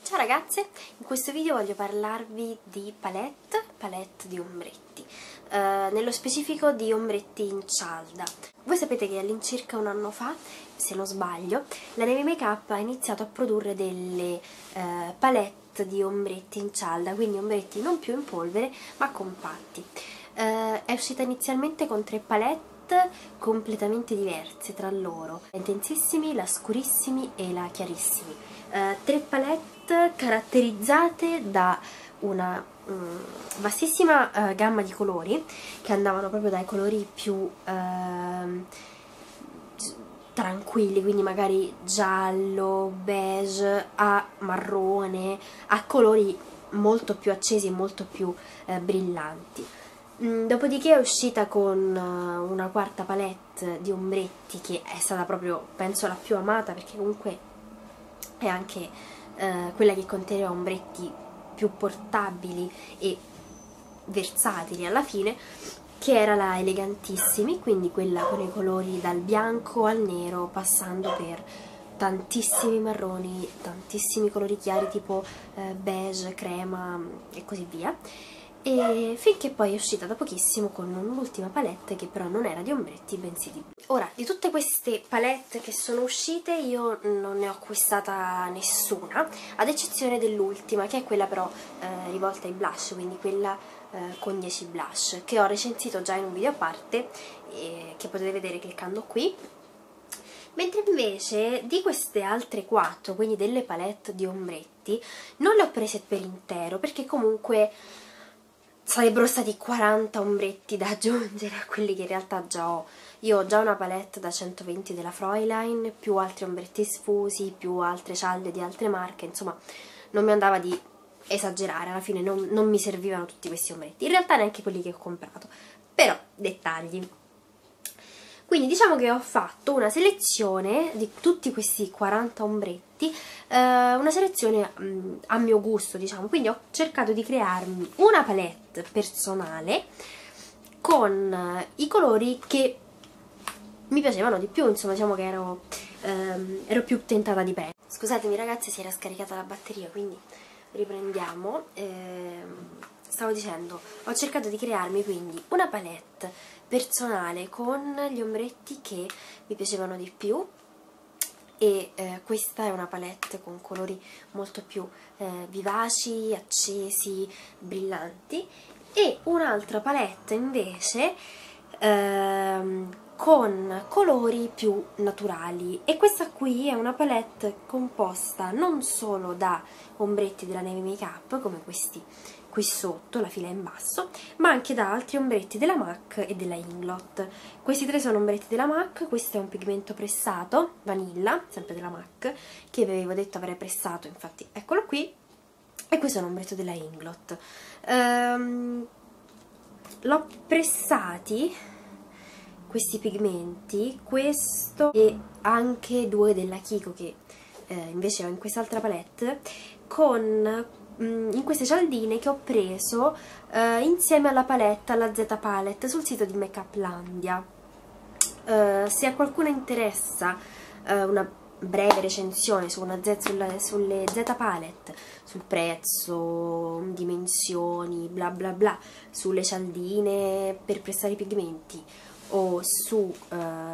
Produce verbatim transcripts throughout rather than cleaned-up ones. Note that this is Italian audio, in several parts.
Ciao ragazze, in questo video voglio parlarvi di palette, palette di ombretti, eh, nello specifico di ombretti in cialda. Voi sapete che all'incirca un anno fa, se non sbaglio, la Neve Makeup ha iniziato a produrre delle eh, palette di ombretti in cialda, quindi ombretti non più in polvere ma compatti. Eh, è uscita inizialmente con tre palette completamente diverse tra loro, la intensissimi, la scurissimi e la chiarissimi. Uh, tre palette caratterizzate da una um, vastissima uh, gamma di colori che andavano proprio dai colori più uh, tranquilli, quindi magari giallo, beige, a marrone, a colori molto più accesi e molto più uh, brillanti. Mm, dopodiché è uscita con uh, una quarta palette di ombretti che è stata proprio, penso, la più amata, perché comunque è anche eh, quella che conteneva ombretti più portabili e versatili alla fine, che era la Elegantissimi, quindi quella con i colori dal bianco al nero, passando per tantissimi marroni, tantissimi colori chiari tipo eh, beige, crema e così via, e finché poi è uscita da pochissimo con un'ultima palette che però non era di ombretti bensì di blu. Ora, di tutte queste palette che sono uscite io non ne ho acquistata nessuna, ad eccezione dell'ultima, che è quella però eh, rivolta ai blush, quindi quella eh, con dieci blush, che ho recensito già in un video a parte e che potete vedere cliccando qui. Mentre invece di queste altre quattro, quindi delle palette di ombretti, non le ho prese per intero, perché comunque sarebbero stati quaranta ombretti da aggiungere a quelli che in realtà già ho. Io ho già una palette da centoventi della Fräulein, più altri ombretti sfusi, più altre cialde di altre marche, insomma non mi andava di esagerare, alla fine non, non mi servivano tutti questi ombretti, in realtà neanche quelli che ho comprato, però dettagli. Quindi diciamo che ho fatto una selezione di tutti questi quaranta ombretti, eh, una selezione mh, a mio gusto, diciamo, quindi ho cercato di crearmi una palette personale con eh, i colori che mi piacevano di più, insomma diciamo che ero, ehm, ero più tentata di prendere. Scusatemi ragazzi, si era scaricata la batteria, quindi riprendiamo. Ehm, stavo dicendo, ho cercato di crearmi quindi una palette personale con gli ombretti che mi piacevano di più, e eh, questa è una palette con colori molto più eh, vivaci, accesi, brillanti, e un'altra palette invece ehm, con colori più naturali, e questa qui è una palette composta non solo da ombretti della Neve Makeup come questi qui sotto, la fila in basso, ma anche da altri ombretti della MAC e della Inglot. Questi tre sono ombretti della MAC, questo è un pigmento pressato, vanilla, sempre della MAC, che vi avevo detto avrei pressato, infatti eccolo qui, e questo è un ombretto della Inglot. Um, l'ho pressati questi pigmenti, questo e anche due della Kiko che eh, invece ho in quest'altra palette, con in queste cialdine che ho preso eh, insieme alla palette, alla Z Palette, sul sito di Makeuplandia. Eh, se a qualcuno interessa eh, una breve recensione su una Z, sulla, sulle Z Palette, sul prezzo, dimensioni, bla bla bla, sulle cialdine per pressare i pigmenti, o su uh,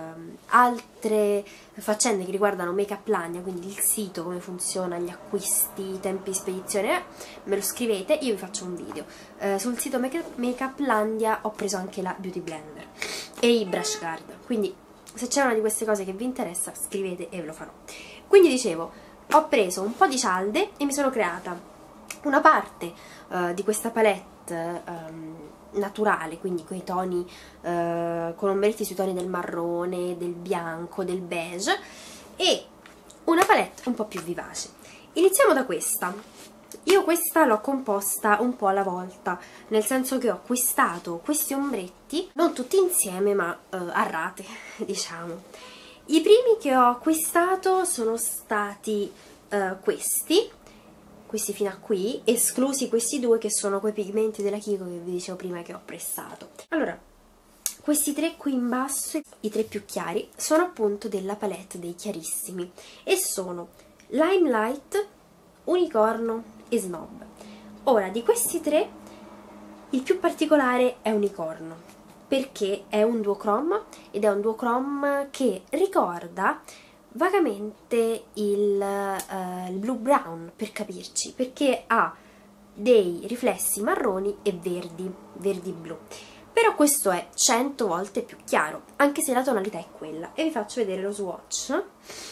altre faccende che riguardano Makeuplandia, quindi il sito, come funziona, gli acquisti, i tempi di spedizione, me lo scrivete, io vi faccio un video. Uh, sul sito Makeuplandia ho preso anche la Beauty Blender e i brush guard, quindi se c'è una di queste cose che vi interessa scrivete e ve lo farò. Quindi dicevo, ho preso un po' di cialde e mi sono creata una parte uh, di questa palette um, naturale, quindi con i toni, eh, con ombretti sui toni del marrone, del bianco, del beige, e una palette un po' più vivace. Iniziamo da questa. Io questa l'ho composta un po' alla volta, nel senso che ho acquistato questi ombretti, non tutti insieme ma eh, a rate, diciamo. I primi che ho acquistato sono stati eh, questi, questi fino a qui, esclusi questi due che sono quei pigmenti della Kiko che vi dicevo prima che ho pressato. Allora, questi tre qui in basso, i tre più chiari, sono appunto della palette dei chiarissimi e sono Limelight, Unicorno e Snob. Ora, di questi tre, il più particolare è Unicorno, perché è un duochrome ed è un duochrome che ricorda vagamente il, uh, il blue brown, per capirci, perché ha dei riflessi marroni e verdi, verdi blu. Però questo è cento volte più chiaro, anche se la tonalità è quella. E vi faccio vedere lo swatch.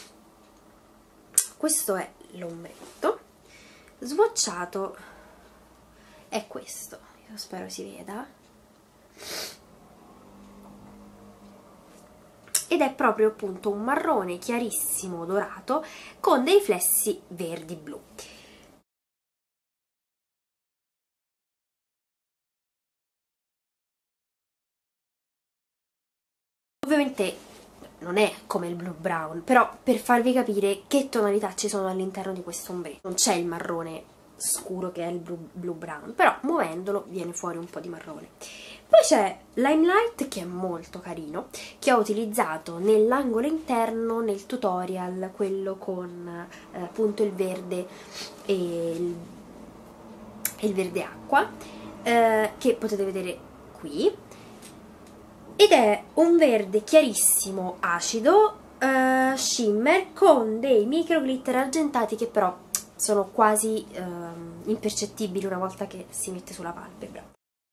Questo è l'ombretto. Swatchato è questo, io spero si veda. Ed è proprio appunto un marrone chiarissimo dorato con dei riflessi verdi blu. Ovviamente non è come il blue brown, però per farvi capire che tonalità ci sono all'interno di questo ombretto. Non c'è il marrone scuro che è il blue, blue brown, però muovendolo viene fuori un po' di marrone. Poi c'è Limelight, che è molto carino, che ho utilizzato nell'angolo interno nel tutorial, quello con eh, appunto il verde e il, e il verde acqua, eh, che potete vedere qui. Ed è un verde chiarissimo acido, uh, shimmer, con dei micro glitter argentati che però sono quasi uh, impercettibili una volta che si mette sulla palpebra.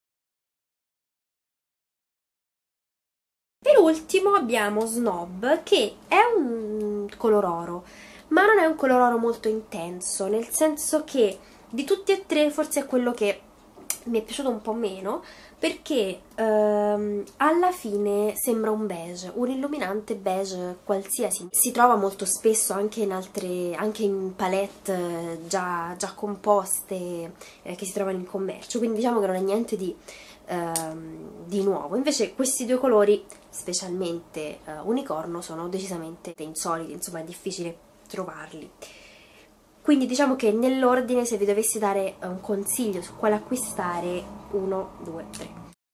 Per ultimo abbiamo Snob, che è un color oro, ma non è un color oro molto intenso, nel senso che di tutti e tre forse è quello che mi è piaciuto un po' meno, perché ehm, alla fine sembra un beige, un illuminante beige qualsiasi. Si trova molto spesso anche in altre, anche in palette già, già composte eh, che si trovano in commercio, quindi diciamo che non è niente di, ehm, di nuovo. Invece questi due colori, specialmente eh, unicorno, sono decisamente insoliti, insomma è difficile trovarli. Quindi diciamo che nell'ordine, se vi dovessi dare un consiglio su quale acquistare, uno, due, tre.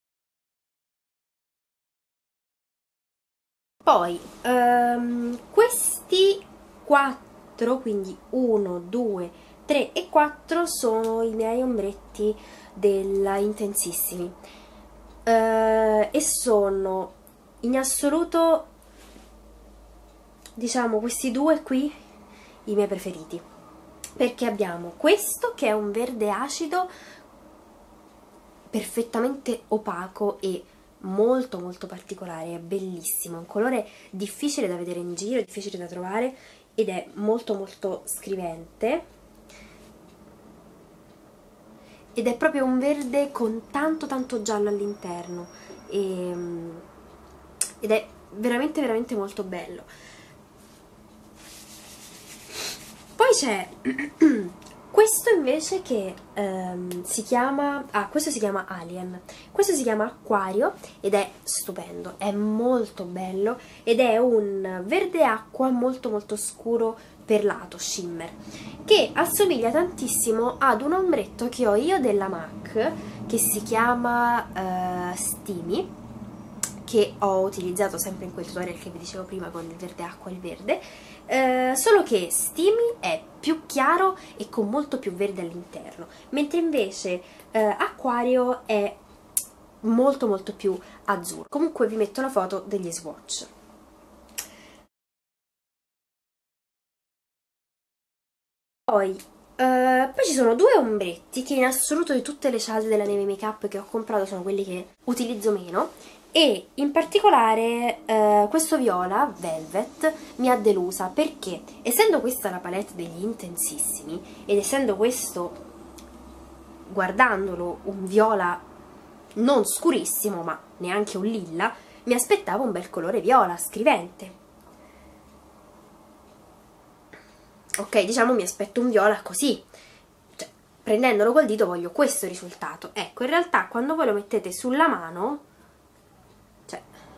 Poi, um, questi quattro, quindi uno, due, tre e quattro, sono i miei ombretti della Intensissimi. Uh, e sono in assoluto, diciamo, questi due qui, i miei preferiti. Perché abbiamo questo che è un verde acido perfettamente opaco e molto molto particolare, è bellissimo, è un colore difficile da vedere in giro, difficile da trovare ed è molto molto scrivente ed è proprio un verde con tanto tanto giallo all'interno ed è veramente veramente molto bello. Poi c'è questo invece che um, si chiama, ah, questo si chiama Alien, questo si chiama Acquario ed è stupendo, è molto bello ed è un verde acqua molto molto scuro perlato, shimmer, che assomiglia tantissimo ad un ombretto che ho io della MAC che si chiama uh, Steamy, che ho utilizzato sempre in quel tutorial che vi dicevo prima con il verde acqua e il verde, eh, solo che Steamy è più chiaro e con molto più verde all'interno, mentre invece eh, Acquario è molto molto più azzurro. Comunque vi metto la foto degli swatch. Poi, eh, poi ci sono due ombretti che in assoluto di tutte le cialde della Neve Makeup che ho comprato sono quelli che utilizzo meno, e in particolare eh, questo viola Velvet mi ha delusa perché, essendo questa la palette degli Intensissimi ed essendo questo, guardandolo, un viola non scurissimo ma neanche un lilla, mi aspettavo un bel colore viola scrivente. Ok, diciamo mi aspetto un viola così, cioè, prendendolo col dito voglio questo risultato. Ecco, in realtà quando voi lo mettete sulla mano, cioè,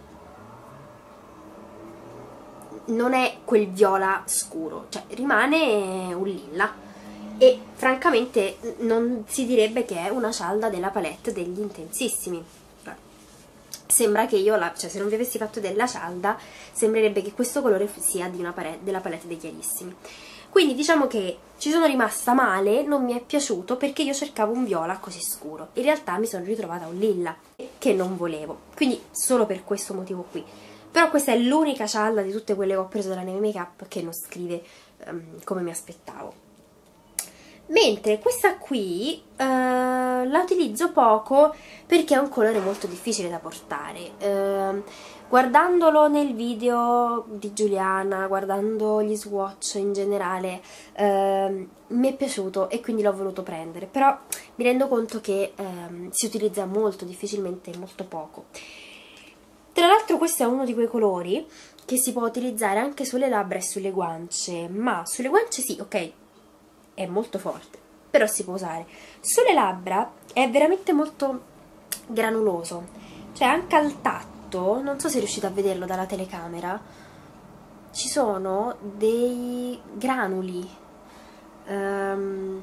non è quel viola scuro, cioè rimane un lilla e francamente non si direbbe che è una cialda della palette degli Intensissimi. Sembra che io, la, cioè se non vi avessi fatto della cialda, sembrerebbe che questo colore sia di una palette, della palette dei Chiarissimi. Quindi diciamo che ci sono rimasta male, non mi è piaciuto perché io cercavo un viola così scuro. In realtà mi sono ritrovata un lilla che non volevo, quindi solo per questo motivo qui. Però questa è l'unica cialda di tutte quelle che ho preso dalla Neve Makeup che non scrive um, come mi aspettavo. Mentre questa qui uh, la utilizzo poco perché è un colore molto difficile da portare. Uh, guardandolo nel video di Giuliana, guardando gli swatch in generale, uh, mi è piaciuto e quindi l'ho voluto prendere. Però mi rendo conto che uh, si utilizza molto difficilmente e molto poco. Tra l'altro questo è uno di quei colori che si può utilizzare anche sulle labbra e sulle guance, ma sulle guance sì, ok, è molto forte, però si può usare. Sulle labbra è veramente molto granuloso, cioè anche al tatto, non so se riuscite a vederlo dalla telecamera, ci sono dei granuli, um,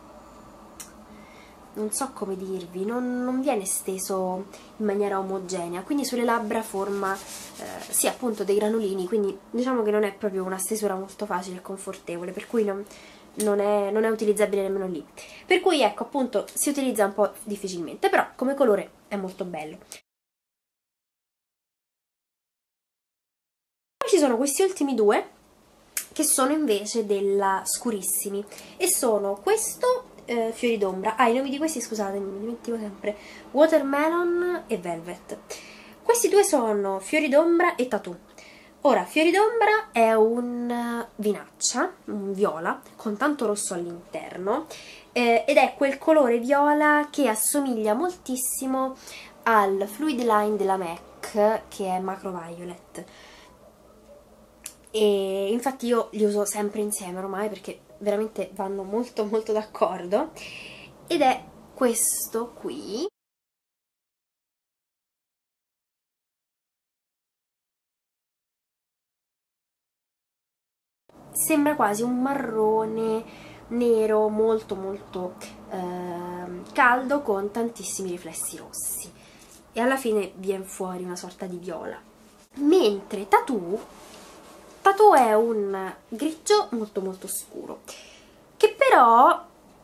non so come dirvi, non, non viene steso in maniera omogenea, quindi sulle labbra forma eh, sì appunto dei granulini, quindi diciamo che non è proprio una stesura molto facile e confortevole, per cui non, non, è, non è utilizzabile nemmeno lì. Per cui ecco appunto si utilizza un po' difficilmente, però come colore è molto bello. Poi ci sono questi ultimi due che sono invece della Scurissimi e sono questo eh, fiori d'ombra. Ah, i nomi di questi scusate, mi dimentico sempre. Watermelon e Velvet. Questi due sono fiori d'ombra e Tattoo. Ora, fiori d'ombra è un vinaccia, un viola, con tanto rosso all'interno, eh, ed è quel colore viola che assomiglia moltissimo al Fluid Line della M A C, che è Macro Violet. E infatti io li uso sempre insieme ormai perché veramente vanno molto molto d'accordo, ed è questo qui. Sembra quasi un marrone nero molto molto eh, caldo con tantissimi riflessi rossi e alla fine viene fuori una sorta di viola. Mentre Tattoo Tattoo è un grigio molto molto scuro che però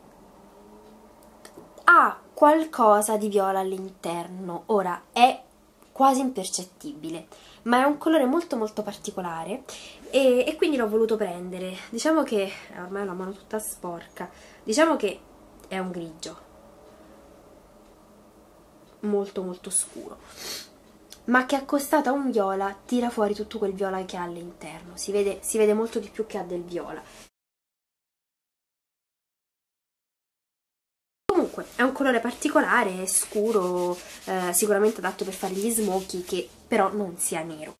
ha qualcosa di viola all'interno. Ora è quasi impercettibile, ma è un colore molto molto particolare e, e quindi l'ho voluto prendere. Diciamo che ormai ho la mano tutta sporca, diciamo che è un grigio molto molto scuro, ma che accostata a un viola tira fuori tutto quel viola che ha all'interno, si vede, si vede molto di più che ha del viola. Comunque è un colore particolare, scuro, eh, sicuramente adatto per fare gli smoky, che però non sia nero.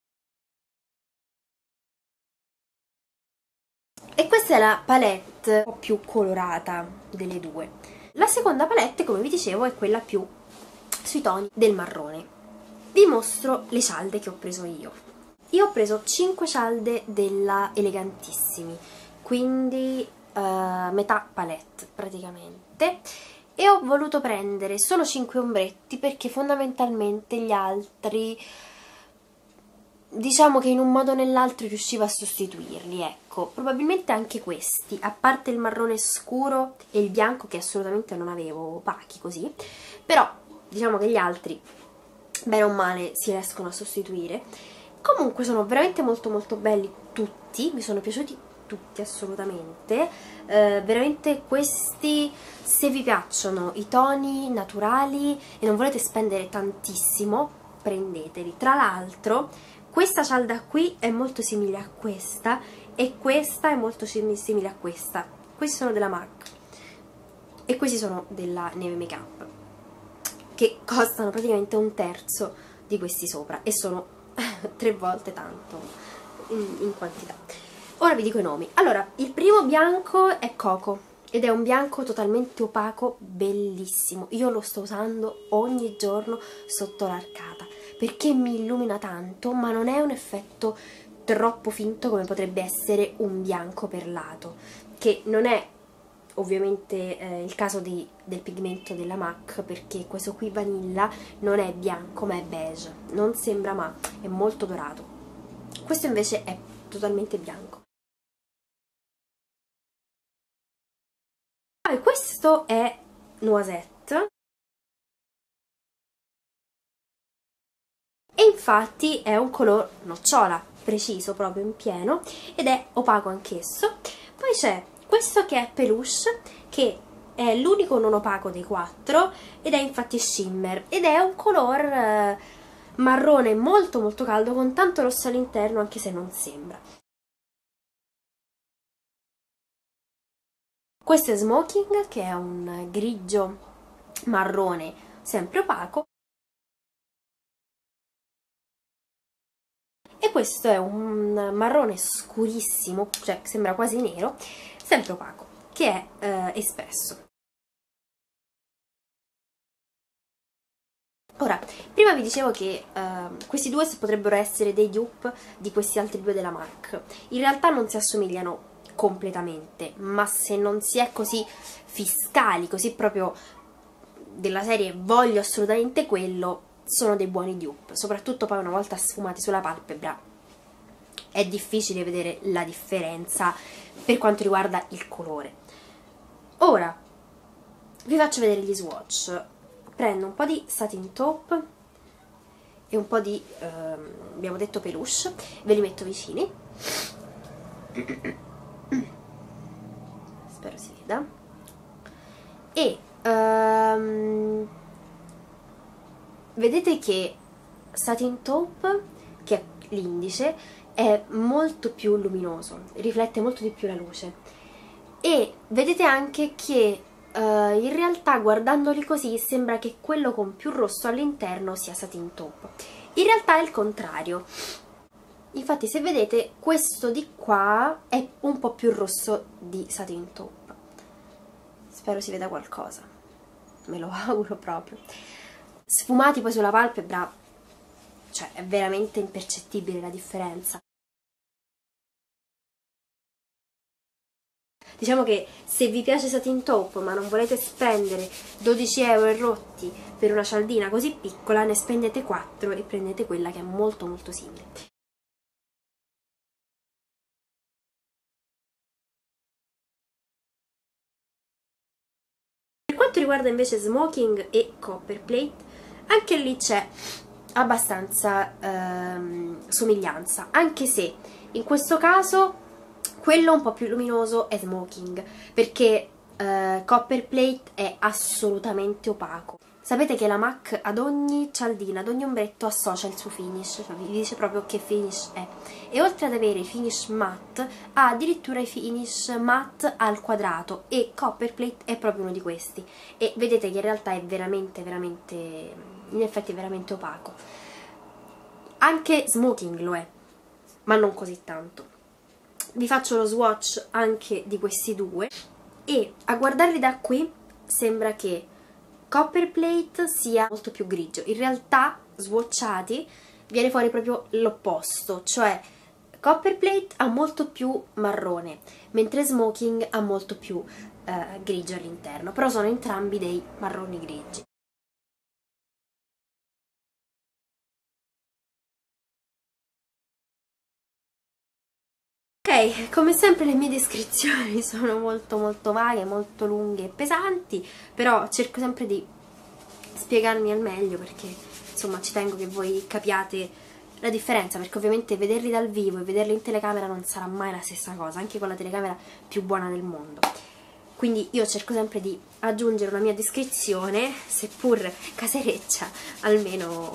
E questa è la palette un po' più colorata delle due. La seconda palette, come vi dicevo, è quella più sui toni del marrone. Vi mostro le cialde che ho preso io. Io ho preso cinque cialde della Elegantissimi, quindi uh, metà palette praticamente, e ho voluto prendere solo cinque ombretti perché fondamentalmente gli altri, diciamo che in un modo o nell'altro riuscivo a sostituirli, ecco. Probabilmente anche questi, a parte il marrone scuro e il bianco che assolutamente non avevo opachi così, però diciamo che gli altri bene o male si riescono a sostituire. Comunque sono veramente molto molto belli tutti, mi sono piaciuti tutti assolutamente, eh, veramente questi, se vi piacciono i toni naturali e non volete spendere tantissimo, prendeteli. Tra l'altro questa cialda qui è molto simile a questa e questa è molto simile a questa. Questi sono della M A C e questi sono della Neve Makeup, che costano praticamente un terzo di questi sopra e sono tre volte tanto in, in quantità. Ora vi dico i nomi. Allora, il primo bianco è Coco ed è un bianco totalmente opaco, bellissimo. Io lo sto usando ogni giorno sotto l'arcata perché mi illumina tanto, ma non è un effetto troppo finto come potrebbe essere un bianco perlato, che non è ovviamente eh, il caso di, del pigmento della M A C, perché questo qui Vanilla non è bianco ma è beige, non sembra ma è molto dorato. Questo invece è totalmente bianco. questo è Noisette e infatti è un color nocciola, preciso, proprio in pieno, ed è opaco anch'esso. Poi c'è questo che è Peluche, che è l'unico non opaco dei quattro ed è infatti shimmer ed è un color eh, marrone molto molto caldo con tanto rosso all'interno, anche se non sembra. Questo è Smoking, che è un grigio marrone sempre opaco, e questo è un marrone scurissimo, cioè sembra quasi nero, sempre opaco, che è eh, Espresso. Ora, prima vi dicevo che uh, questi due potrebbero essere dei dupe di questi altri due della MAC. In realtà non si assomigliano completamente, ma se non si è così fiscali, così proprio della serie voglio assolutamente quello, sono dei buoni dupe. Soprattutto poi una volta sfumati sulla palpebra è difficile vedere la differenza per quanto riguarda il colore. Ora, vi faccio vedere gli swatch. Prendo un po' di Satin Taupe e un po' di, ehm, abbiamo detto Peluche, ve li metto vicini, spero si veda, e ehm, vedete che Satin Taupe, che è l'indice, è molto più luminoso, riflette molto di più la luce, e vedete anche che Uh, in realtà guardandoli così sembra che quello con più rosso all'interno sia Satin Taupe. In realtà è il contrario. Infatti se vedete questo di qua è un po' più rosso di Satin Taupe. Spero si veda qualcosa. Me lo auguro proprio. Sfumati poi sulla palpebra, cioè è veramente impercettibile la differenza. Diciamo che se vi piace Satin Taupe ma non volete spendere dodici euro e rotti per una cialdina così piccola, ne spendete quattro e prendete quella che è molto molto simile. Per quanto riguarda invece Smoking e Copperplate, anche lì c'è abbastanza ehm, somiglianza, anche se in questo caso quello un po' più luminoso è Smoking, perché eh, Copperplate è assolutamente opaco. Sapete che la MAC ad ogni cialdina, ad ogni ombretto associa il suo finish, cioè vi dice proprio che finish è. E oltre ad avere i finish matte, ha addirittura i finish matte al quadrato, e Copperplate è proprio uno di questi. E vedete che in realtà è veramente, veramente, in effetti è veramente opaco. Anche Smoking lo è, ma non così tanto. Vi faccio lo swatch anche di questi due e a guardarli da qui sembra che Copperplate sia molto più grigio. In realtà, swatchati, viene fuori proprio l'opposto, cioè Copperplate ha molto più marrone, mentre Smoking ha molto più eh, grigio all'interno, però sono entrambi dei marroni grigi. Ok, come sempre le mie descrizioni sono molto molto vaghe, molto lunghe e pesanti, però cerco sempre di spiegarmi al meglio perché insomma ci tengo che voi capiate la differenza, perché ovviamente vederli dal vivo e vederli in telecamera non sarà mai la stessa cosa, anche con la telecamera più buona del mondo. Quindi io cerco sempre di aggiungere una mia descrizione, seppur casereccia, almeno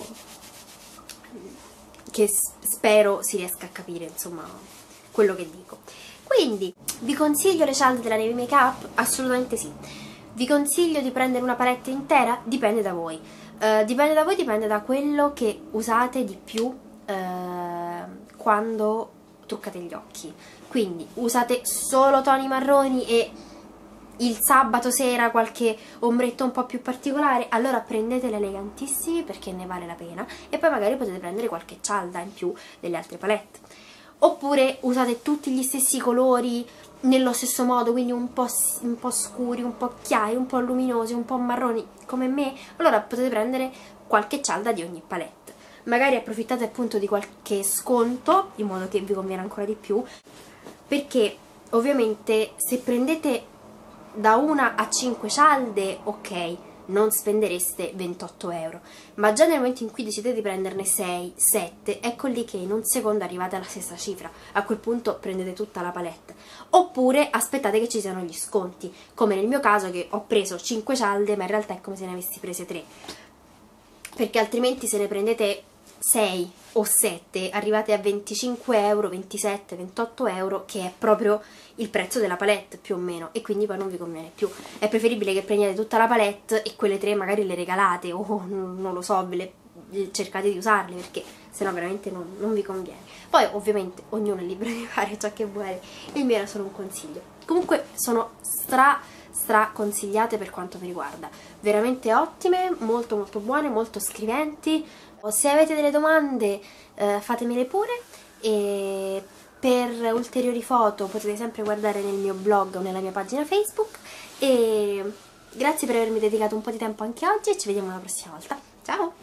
che spero si riesca a capire, insomma, quello che dico. Quindi vi consiglio le cialde della Navy Makeup? Assolutamente sì. Vi consiglio di prendere una palette intera? Dipende da voi. Uh, dipende da voi, dipende da quello che usate di più uh, quando truccate gli occhi. Quindi usate solo toni marroni e il sabato sera qualche ombretto un po' più particolare, allora prendete le elegantissime perché ne vale la pena, e poi magari potete prendere qualche cialda in più delle altre palette. Oppure usate tutti gli stessi colori nello stesso modo, quindi un po', un po' scuri, un po' chiari, un po' luminosi, un po' marroni come me, allora potete prendere qualche cialda di ogni palette. Magari approfittate appunto di qualche sconto, in modo che vi conviene ancora di più, perché ovviamente se prendete da una a cinque cialde, ok, non spendereste ventotto euro, ma già nel momento in cui decidete di prenderne sei, sette, ecco lì che in un secondo arrivate alla stessa cifra. A quel punto prendete tutta la palette, oppure aspettate che ci siano gli sconti, come nel mio caso che ho preso cinque cialde, ma in realtà è come se ne avessi prese tre, perché altrimenti se ne prendete sei o sette arrivate a venticinque euro, ventisette, ventotto euro, che è proprio il prezzo della palette più o meno, e quindi poi non vi conviene più. È preferibile che prendiate tutta la palette e quelle tre magari le regalate o non lo so, ve le, cercate di usarle, perché sennò veramente non, non vi conviene. Poi ovviamente ognuno è libero di fare ciò che vuole, il mio era solo un consiglio. Comunque sono stra stra consigliate per quanto mi riguarda, veramente ottime, molto molto buone, molto scriventi. Se avete delle domande eh, fatemele pure, e per ulteriori foto potete sempre guardare nel mio blog o nella mia pagina Facebook, e grazie per avermi dedicato un po' di tempo anche oggi e ci vediamo la prossima volta. Ciao!